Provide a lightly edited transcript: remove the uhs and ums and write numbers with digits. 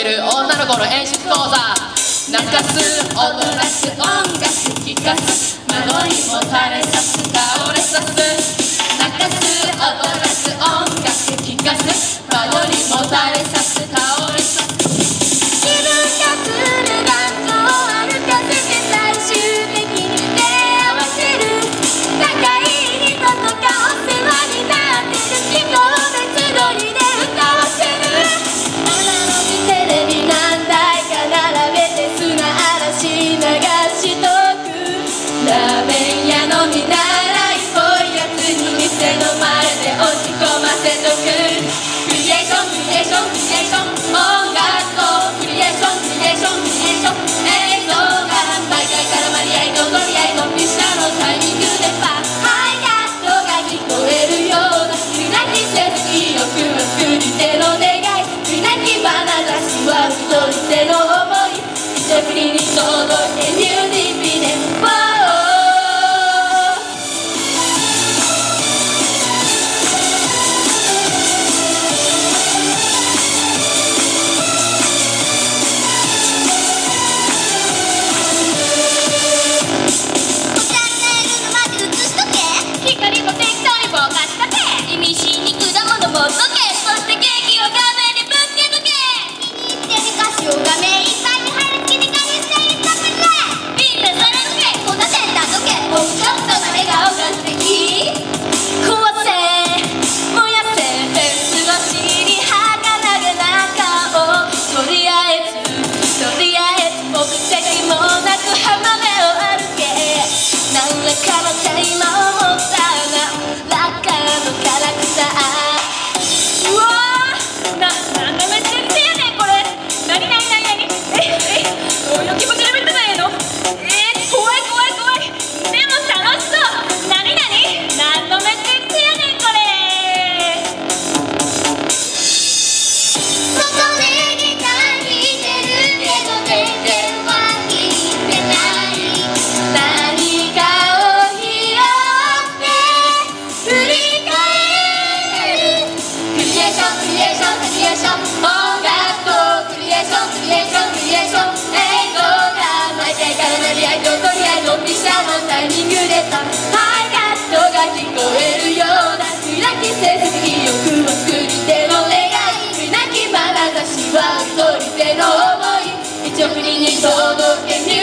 る女の子の演出講座。泣かす踊らす音楽聴かす、窓にもたれさす倒れさす。泣かす踊らす音楽聴かす、窓にもたれさす倒れさす。 自分がする頑固を歩かせて最終的に出会わせる。高い人とかお世話になってる人を別撮りで歌わせる。アナログテレビ何台か並べて砂嵐流しとく。ラーメン屋の見習いっぽいやつに店の前で落ち込ませとく。クリエーションクリエーションクリエーション音楽とクリエーションクリエーションクリエーション映像が毎回絡まり合いと取り合いのピシャのタイミングでパッハイヤットが聞こえるような揺らぎせず意欲は作り手の願い。揺らぎ眼差しは一人手の想い。一振りに届けミュージックビデオ。タイミングでさ、ハイカットが聞こえるような揺らぎせず意欲を作り手の願い。なき眼差しは一人手の想い。一振りに届け